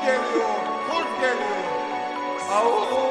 geliyor, kurt geliyor. Au.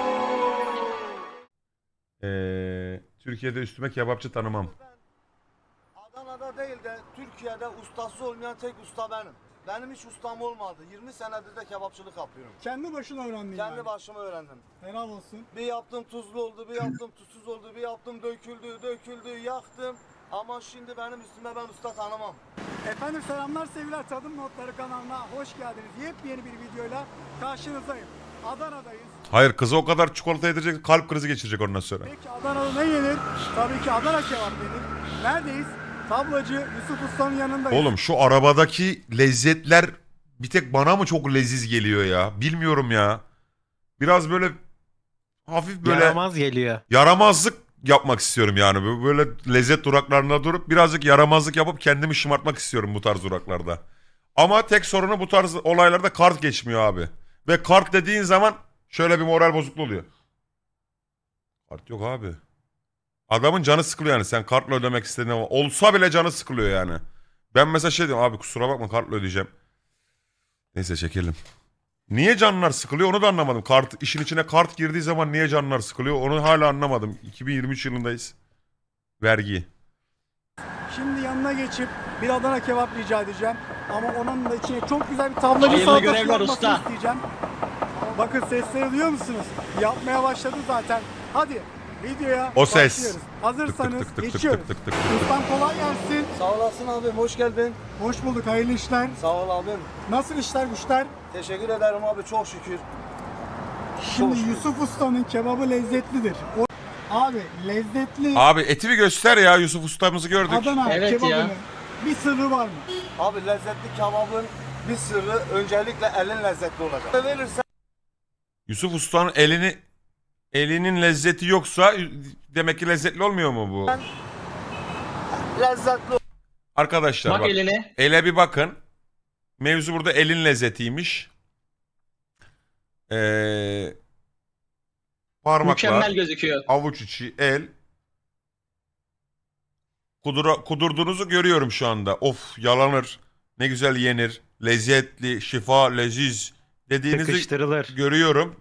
Türkiye'de üstüme kebapçı tanımam. Adana'da değil de Türkiye'de ustası olmayan tek usta benim. Benim hiç ustam olmadı. 20 senedir de kebapçılık yapıyorum. Kendi başına öğrendin Kendi yani. başıma öğrendim. Helal olsun. Bir yaptım tuzlu oldu, bir yaptım tuzsuz oldu, bir yaptım döküldü, yaktım. Ama şimdi benim üstüme ben usta tanımam. Efendim selamlar sevgiler, Tadım Notları kanalına hoş geldiniz. Yepyeni bir videoyla karşınızdayım. Adana'dayız. Hayır, kızı o kadar çikolata yedirecek, kalp krizi geçirecek ondan sonra. Peki Adana'da ne yenir? Tabii ki Adana kebap yenir. Neredeyiz? Tablacı Yusuf Usta'nın yanındayız. Oğlum şu arabadaki lezzetler bir tek bana mı çok leziz geliyor ya? Bilmiyorum ya. Biraz böyle hafif böyle Yaramaz geliyor. yaramazlık yapmak istiyorum yani. Böyle lezzet duraklarında durup birazcık yaramazlık yapıp kendimi şımartmak istiyorum bu tarz duraklarda. Ama tek sorunu bu tarz olaylarda kart geçmiyor abi. Ve kart dediğin zaman şöyle bir moral bozukluğu oluyor. Kart yok abi. Adamın canı sıkılıyor yani sen kartla ödemek istediğin ama olsa bile canı sıkılıyor yani. Ben mesela şey diyorum abi kusura bakma kartla ödeyeceğim. Neyse çekelim. Niye canlar sıkılıyor onu da anlamadım. Kart, işin içine kart girdiği zaman niye canlar sıkılıyor onu hala anlamadım. 2023 yılındayız. Vergi. Şimdi yanına geçip bir Adana kebap rica edeceğim. Ama onun da içine çok güzel bir tablacı Hayırlı salatası görevler yapmasını usta. isteyeceğim. Bakın sesleri duyuyor musunuz? Yapmaya başladı zaten. Hadi videoya O ses. başlıyoruz. Hazırsanız Tık tık tık tık geçiyoruz. tık tık tık. Ustam kolay gelsin. Sağ olasın abim, hoş geldin. Hoş bulduk, hayırlı işler. Sağ ol abim. Nasıl işler güçler? Teşekkür ederim abi, çok şükür. Şimdi şükür. Yusuf Usta'nın kebabı lezzetlidir. Abi lezzetli Abi eti bir göster ya Yusuf ustamızı gördük. Adana Evet kebabının ya. bir sırrı var mı? Abi lezzetli kebabın bir sırrı öncelikle elin lezzetli olacak. Verirsen Yusuf ustanın elinin lezzeti yoksa demek ki lezzetli olmuyor mu bu? lezzetli Arkadaşlar Bak bak. eline. Ele bir bakın. Mevzu burada elin lezzetiymiş. Parmaklar, Mükemmel gözüküyor. avuç içi, el. Kudurduğunuzu görüyorum şu anda. Of yalanır. Ne güzel yenir. Lezzetli, şifa, leziz dediğinizi Sıkıştırılır. görüyorum.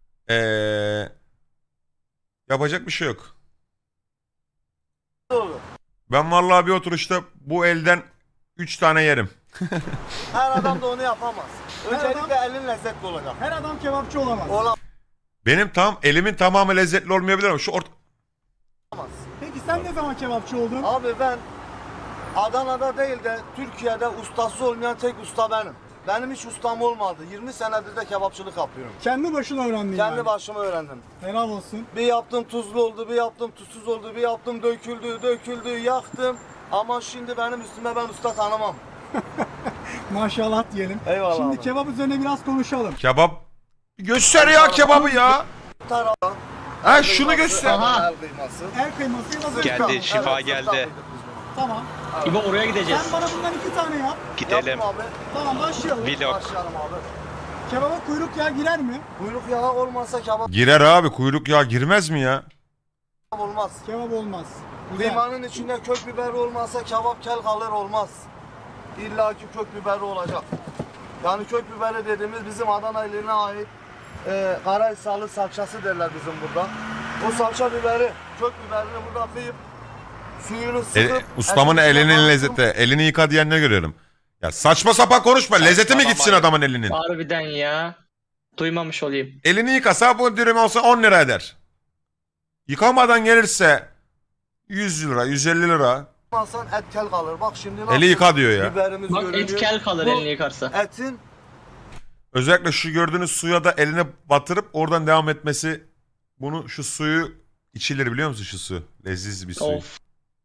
Yapacak bir şey yok. olur. Ben vallahi bir oturuşta bu elden 3 tane yerim. Her adam da onu yapamaz. Her Öncelikle elin lezzetli olacak. Her adam kebapçı olamaz. Benim elimin tamamı lezzetli olmayabilir ama şu Olamaz. Peki sen ne zaman kebapçı oldun? Abi ben Adana'da değil de Türkiye'de ustası olmayan tek usta benim. Benim hiç ustam olmadı. 20 senedir de kebapçılık yapıyorum. Kendi başına öğrendin Kendi yani. başıma öğrendim. Helal olsun. Bir yaptım tuzlu oldu, bir yaptım tuzsuz oldu, bir yaptım döküldü, yaktım. Ama şimdi benim üstüme ben usta tanımam. Maşallah diyelim. Eyvallah Şimdi abi. kebap üzerine biraz konuşalım. kebap. Göster ya kebabı ya. Tara. Ha şunu göster. Aha. El kıyması. El kıyması hazır Geldi, kebap. şifa Evet, geldi. sırtla koyduk biz bunu. Tamam. İbo oraya gideceğiz. Sen bana bundan 2 tane yap. Gidelim. Yaptım abi. Tamam başlayalım. Vlog. Başlayalım abi. Kebaba kuyruk yağı girer mi? Kuyruk yağı olmazsa kebap Girer abi kuyruk yağı girmez mi ya? olmaz. Kebap olmaz. Güzel. Kıymanın içinde kök biberi olmazsa kebap kel kalır olmaz. İlla ki kök biberi olacak. Yani kök biberi dediğimiz bizim Adana iline ait Karahisarlı salçası derler bizim burada. O salça biberi, kök biberini burada kıyıp suyunu sıkıp Ustamın etini elinin yaptım. lezzeti. Elini yıka diyenleri görüyorum. Ya saçma sapan konuşma. Lezzeti mi gitsin adamın elinin? Harbiden ya. Duymamış olayım. Elini yıkasa bu dürüm olsa 10 lira eder. Yıkamadan gelirse 100 lira, 150 lira. Yıkamazsan et kel kalır. Bak şimdi nasıl Eli yıka diyor ya. biberimiz Bak görünüyor. et kel kalır Bu elini yıkarsa. Etin Özellikle şu gördüğünüz suya da eline batırıp oradan devam etmesi. Bunu şu suyu içilir biliyor musun şu su? Leziz bir su. Of.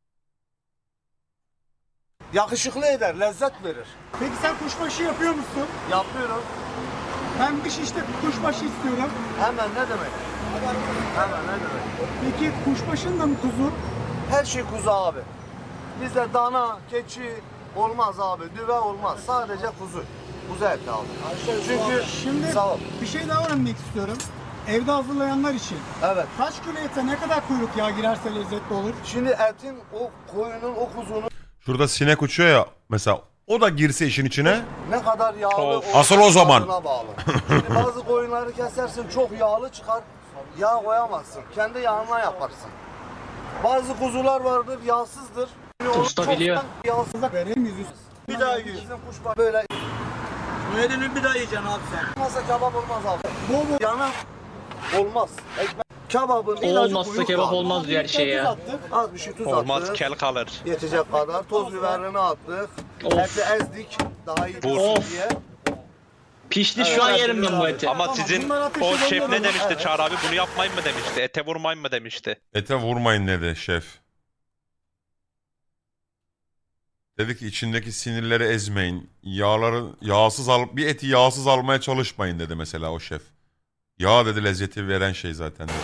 yakışıklı eder, lezzet verir. Peki sen kuşbaşı yapıyor musun? Yapıyorum. Ben bir şişte kuşbaşı istiyorum. Hemen ne demek? Hemen ne demek? Peki kuşbaşın da mı kuzu? Her şey kuzu abi. Bizde dana, keçi olmaz abi, düve olmaz. Sadece kuzu. Kuzu eti abi. Çünkü Şimdi sağ ol. bir şey daha öğrenmek istiyorum. Evde hazırlayanlar için. Evet. Kaç kilo ete ne kadar kuyruk yağı girerse lezzetli olur? Şimdi etin o koyunun o kuzunun Şurada sinek uçuyor ya mesela O da girse işin içine. Ne kadar yağlı Of. Asıl o zaman. tadına bağlı. Şimdi bazı koyunları kesersin çok yağlı çıkar. Yağ koyamazsın. Kendi yağına yaparsın. Bazı kuzular vardır yağsızdır. Usta Çoktan biliyor. Yağsız. Vereyim yüzü. Bir daha yiyin. Bizim kuş böyle Müeddinin bir daha yiyeceksin abi sen. olmazsa kebap olmaz abi. Bu Yana olmaz. Ekmek kebabın ilacı Olmazsa kuyruk kebap abi. olmaz diyor her şey ya. Az bir şey tuz Olmaz attık. kel kalır. Yetecek kadar toz biberini attık. Of. Eti ezdik. Daha iyi Vur. olsun Of. diye. Pişti şu an Evet, yerim ben bu evet. eti. Ama Tamam, sizin bunlar ateşe o şef dönüyor. ne demişti Evet. Çağrı abi? Bunu yapmayın mı demişti? Ete vurmayın mı demişti? Ete vurmayın dedi şef. Dedi ki içindeki sinirleri ezmeyin. Bir eti yağsız almaya çalışmayın dedi mesela o şef. Yağ dedi lezzeti veren şey zaten dedi.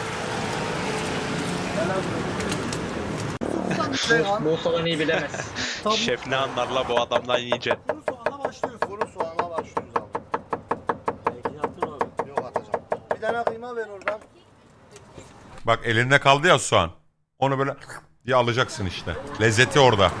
Bu falan iyi bilemez. Şef ne anlar la bu adamdan yiyeceksin. Kuru soğana başlıyorsun. Kuru soğana başlıyoruz abi. Yok atacağım. Bir tane kıyma ver oradan. Bak elinde kaldı ya soğan. Onu böyle diye alacaksın işte. Lezzeti orada.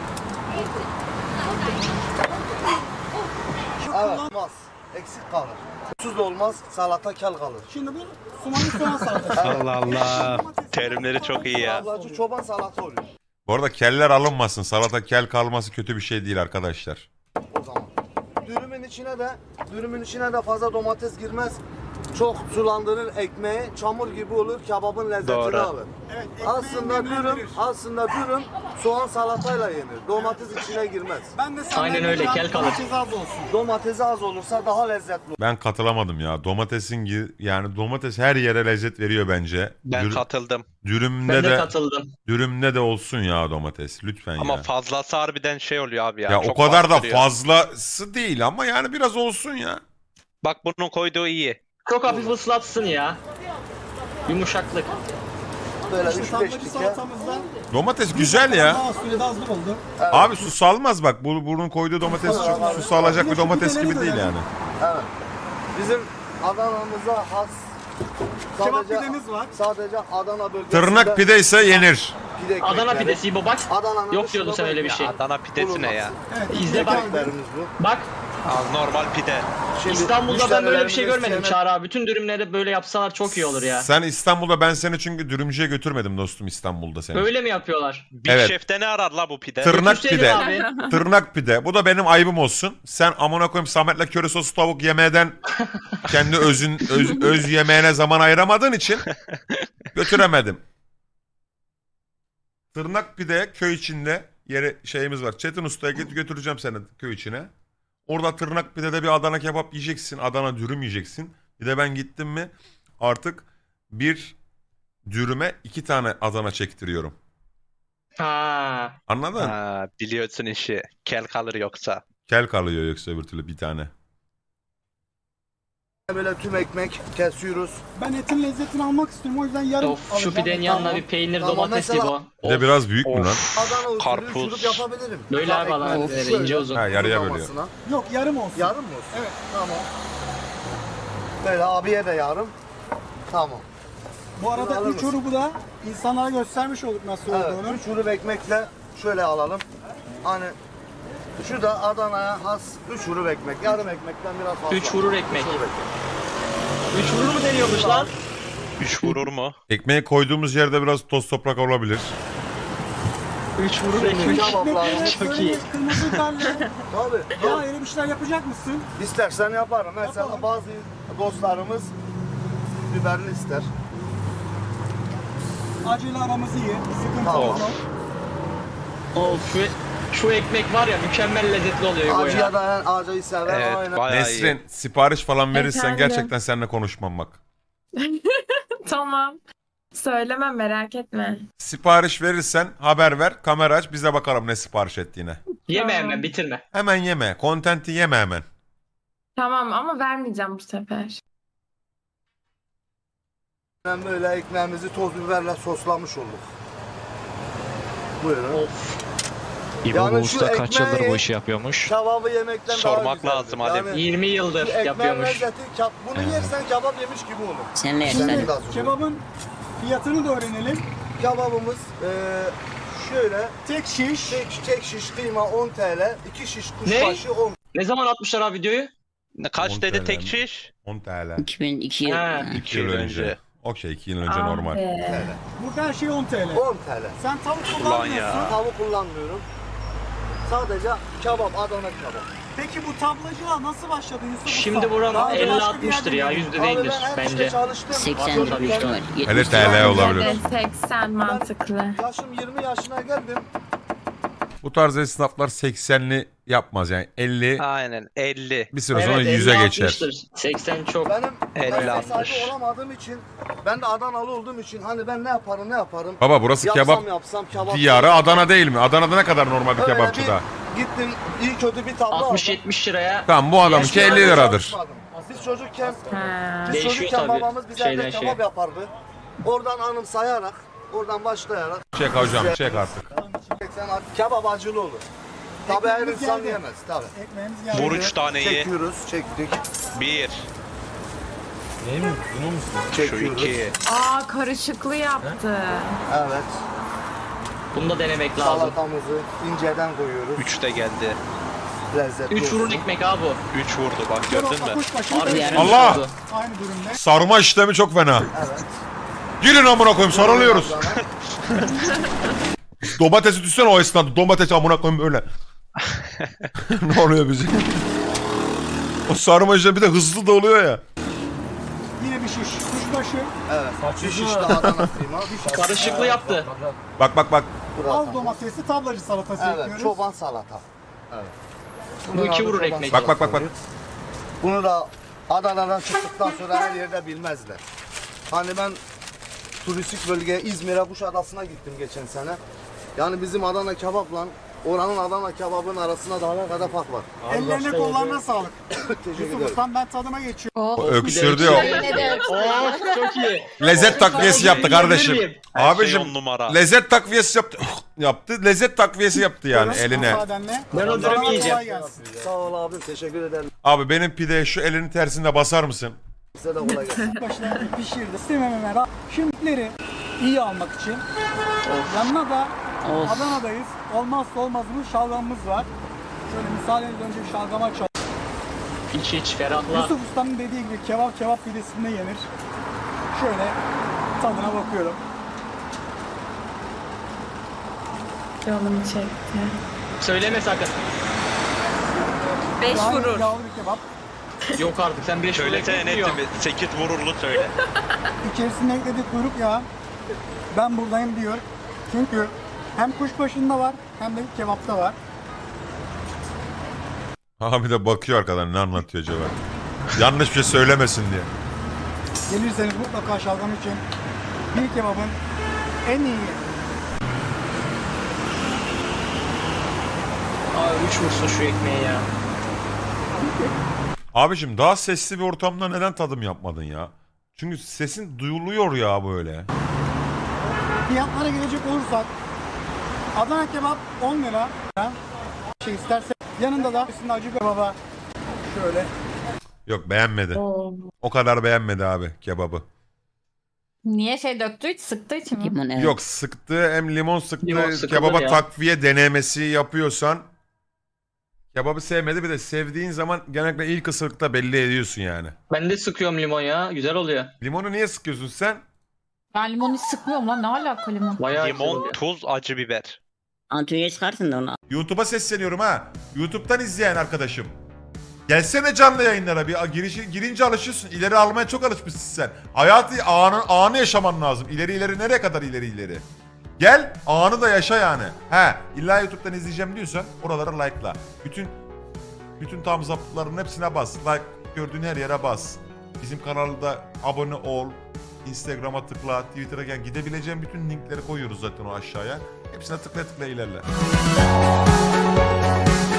Evet. Olmaz. Eksik kalır. Tuz da olmaz. Salata kel kalır. Şimdi bu sumanın soğan salatası. Allah Allah. Terimleri çok iyi ya. Ablacı çoban salata oluyor. Bu arada keller alınmasın. Salata kel kalması kötü bir şey değil arkadaşlar. O zaman. Dürümün içine de fazla domates girmez. Çok sulandırır ekmeği, çamur gibi olur, kebabın lezzetini Doğru. alır. Evet, Aslında dürüm soğan salatayla yenir. Domates içine girmez. Ben de senden Aynen öyle, kel kalır. domates az olsun. Domatesi az olursa daha lezzetli olur. Ben katılamadım ya. Yani domates her yere lezzet veriyor bence. Ben katıldım. Dürümde Ben de de katıldım. dürümde de olsun ya domates lütfen Ama ya. fazlası harbiden şey oluyor abi ya. Ya çok o kadar da bastırıyor. fazlası değil ama yani biraz olsun ya. Bak bunun koyduğu iyi. Çok hafif ıslatsın ya. Yumuşaklık. Böyle İşte 3-5 sandviç dike. salatamızda Domates güzel ya. daha suyla da azlık oldu. Abi su salmaz bak. Bunun koyduğu domates su salacak bir domates gibi değil yani. Evet. Bizim Adana'mıza has Kebap pidemiz var. Sadece Adana bölgesinde Tırnak pide ise yenir. pide ekmek Adana yenir. pidesi bu bak. Adana'nın Yok diyordun dışında sen öyle bir bu- şey. Adana pidesi ne ya? Evet, İzle bak. Ekmeklerimiz bu. Bak Al normal pide. Şimdi İstanbul'da ben böyle bir şey müşterilerimiz görmedim yemek- Çağrı abi. Bütün dürümleri böyle yapsalar çok iyi olur ya. Sen İstanbul'da ben seni çünkü dürümcüye götürmedim dostum İstanbul'da seni. Böyle mi yapıyorlar? Bir Evet. şefte ne arar la bu pide? Tırnak Götürseydin pide. abi. Tırnak pide. Bu da benim ayıbım olsun. Sen amına koyayım Samet'le köri soslu tavuk yemeden kendi öz yemeğine zaman ayıramadığın için götüremedim. Tırnak pide köy içinde yeri şeyimiz var. Çetin Usta'ya götüreceğim seni köy içine. Orada tırnak pidede bir Adana kebap yiyeceksin. Adana dürüm yiyeceksin. Bir de ben gittim mi artık bir dürüme 2 tane Adana çektiriyorum. Ha. Anladın? Ha, biliyorsun işi. Kel kalır yoksa. Kel kalıyor yoksa öbür türlü bir tane. Böyle tüm ekmek kesiyoruz. Ben etin lezzetini almak istiyorum o yüzden yarım Of şu alacağım. pidenin yanına bir peynir Tamam, domates mesela- gibi o. Bir de biraz büyük mü lan? Adana usulü Karpuz. şurup yapabilirim. Böyle Tam abi Adana ekmeğimizi pideleri, şöyle ince uzun. Ha, yarıya uzamasına. bölüyor. Yok yarım olsun. Yarım mı olsun? Evet. Tamam. Böyle abiye de yarım. Tamam. Bu Bunu arada alır 3 mısın? grubu da insanlara göstermiş olduk nasıl Evet. olduğunu. 3 şurup ekmekle şöyle alalım. Hani şu da Adana'ya has 3 şurup ekmek. Yarım ekmekten biraz fazla. 3 vurur ekmek. Üç şurup ekmek. 3 vurur mu deniyormuş lan? 3 vurur mu? Ekmeği koyduğumuz yerde biraz toz toprak olabilir. 3 vurur ekmek. Kebaplarımız Çok iyi. Kırmızı biberle. tabii. Ya öyle bir şeyler yapacak mısın? İstersen yaparım. Mesela Yapalım. bazı dostlarımız biberli ister. Acıyla aramızı iyi. Sıkıntı Tamam. yok. Of şu ekmek var ya mükemmel lezzetli oluyor bu Acıya ya. dayan acıyı sever. Evet Aynen. bayağı iyi. Nesrin sipariş falan verirsen Efendim? gerçekten seninle konuşmam bak. Tamam. Söylemem merak etme. Sipariş verirsen haber ver, kamera aç, biz de bakalım ne sipariş ettiğine. Yeme Tamam. hemen bitirme. Hemen yeme, kontenti yeme hemen. Tamam ama vermeyeceğim bu sefer. Ben böyle ekmeğimizi toz biberle soslamış olduk. Buyurun. Of. İbo Yani bu şu usta kaç ekmeği- yıldır bu işi yapıyormuş? Kebabı yemekten Sormak daha güzeldir. lazım Ali. Yani 20 yıldır şu ekmeğin yapıyormuş. lezzeti, bunu yersen kebap yemiş gibi olur. Sen ne Şimdi yersen? biraz sonra. Kebabın fiyatını da öğrenelim. Kebabımız şöyle. Tek şiş. Tek şiş kıyma 10 TL. 2 şiş Ne? kuşbaşı 10. Ne zaman atmışlar abi videoyu? Kaç 10 dedi TL tek mi? şiş? 10 TL. 2002 yıl. Ha. 2 yıl önce. Okey 2 yıl önce Ah normal. be. Burada her şey 10 TL. 10 TL. Sen tavuk Ulan kullanmıyorsun. ya. Tavuk kullanmıyorum. Sadece kebap, Adana kebap. Peki bu tablacılığa nasıl başladın Yusuf Şimdi Usta? buranın Daha önce başka bir 50-60'tır yerde ya, miydin? yüzde Abi değildir ben her işte bence. çalıştım. 80 tabii işte var. Hele 70 TL olabilir. Evet, 80 mantıklı. Yaşım 20 yaşına geldim. Bu tarz esnaflar 80'li yapmaz yani 50 Aynen 50. bir süre sonra 100'e geçer. 50-60'tır. 80 çok. Benim 50, meslek 60. sahibi olamadığım için, ben de Adanalı olduğum için hani ben ne yaparım. Baba burası kebap Yapsam kebap. diyarı Adana değil mi? Adana'da ne kadar normal bir Öyle kebapçıda? Gittim iyi kötü bir tablo aldım. 60-70 liraya. Tamam bu adamınki 50 liradır. Biz çocukken, Ha. Değişiyor tabii, babamız bize şeyden evde şeye. kebap yapardı. Oradan anımsayarak, oradan başlayarak. Çek hocam çek artık. Sen artık kebap acılı olur. Tabii her Ekmeğimiz insan geldi. yemez tabii. Ekmeğimiz geldi. Vur 3 taneyi. Çekiyoruz, çektik. 1. Şu Çekiyoruz. 2. Aa karışıklı yaptı. Evet. Bunu da denemek lazım. Salatamızı inceden koyuyoruz. 3 de geldi. Lezzetli 3 vurun olsun. ekmek abi bu. 3 vurdu bak gördün mü? Kuşbaşı Harbi da yani. Allah! aynı durumda. Sarma işlemi çok fena. Evet. Girin amına koyayım sarılıyoruz. Domatesi düşsene o esnada. Domates amına koyayım böyle. Ne oluyor bize? O sarma işlemi bir de hızlı da oluyor ya. Yine bir şiş. Kuşbaşı. Evet. Bir şiş de Adana kıyma. Karışıklı yaptı. Bak bak bak. Az domatesli tablacı salatası Evet, yapıyoruz. çoban salata. Evet. Bu iki adı vurur çoban ekmek. Bak, bak, bak, bak. salata. Bunu da Adana'dan çıktıktan sonra her yerde bilmezler. Hani ben turistik bölgeye İzmir'e Kuşadası'na gittim geçen sene. Yani bizim Adana kebapla oranın Adana kebabının arasında dağlar kadar fark var. Ellerine kollarına sağlık. Teşekkür Yusuf ederim. Usta'm ben tadıma geçiyorum. O öksürdü ya. Oh çok iyi. Lezzet takviyesi yaptı kardeşim. Her şey Abicim 10 numara. lezzet takviyesi yaptı. Lezzet takviyesi yaptı yani eline. Müsaadenle. Ben o Sana dürümü kolay yiyeceğim. gelsin. Sağ ol abim, teşekkür ederim. Abi benim pideye şu elinin tersinde basar mısın? Size de kolay gelsin. Başlarını pişirdi. İstemememe rağmen şimdileri iyi almak için. Yanına da Of. Adana'dayız. Olmazsa olmazımız şalgamımız var. Şöyle müsaadenizle önce bir şalgama çal. İç ferahla. Yusuf Usta'nın dediği gibi kebap pidesinde yenir. Şöyle tadına bakıyorum. Canım çekti. Söyleme sakın. 5 Gayet vurur. yağlı bir kebap. Yok artık sen 5 vurur Söylesene ekmek yiyor. netimi. 8 vururlu söyle. İçerisinde eklediği kuyruk yağı. Ben buradayım diyor. Çünkü hem kuşbaşında var hem de kebapta var. Abi de bakıyor arkadan ne anlatıyor acaba? Yanlış bir şey söylemesin diye. Gelirseniz mutlaka şalgam için bir kebabın en iyi Abi 3 vursun şu ekmeği ya. Abicim daha sesli bir ortamda neden tadım yapmadın ya? Çünkü sesin duyuluyor ya böyle. fiyatlara gelecek olursak Adana kebap 10 lira. Şey isterse yanında da üstünde acı kebaba şöyle. Yok beğenmedi. Oo. O kadar beğenmedi abi kebabı. Niye şey döktü hiç sıktığı için mi? Limon, evet. Yok sıktı hem limon sıktı Limon sıkılır kebaba ya. takviye denemesi yapıyorsan kebabı sevmedi bir de sevdiğin zaman genellikle ilk ısırıkta belli ediyorsun yani. Ben de sıkıyorum limon ya. Güzel oluyor. Limonu niye sıkıyorsun sen? Ben limonu hiç sıkmıyorum lan ne alaka limon? Bayağı güzel Limon, oluyor. tuz, acı biber. Antrenöre çıkarsın da onu. YouTube'a sesleniyorum ha. YouTube'dan izleyen arkadaşım. Gelsene canlı yayınlara bir girince alışıyorsun. İleri almaya çok alışmışsın sen. Hayatı anı yaşaman lazım. İleri nereye kadar ileri. Gel anı da yaşa yani. He illa YouTube'dan izleyeceğim diyorsan oralara like'la. Bütün thumbs up'ların hepsine bas. Like gördüğün her yere bas. Bizim kanalda abone ol. Instagram'a tıkla, Twitter'a gel. Gidebileceğin bütün linkleri koyuyoruz zaten o aşağıya. Hepsine tıkla ilerle.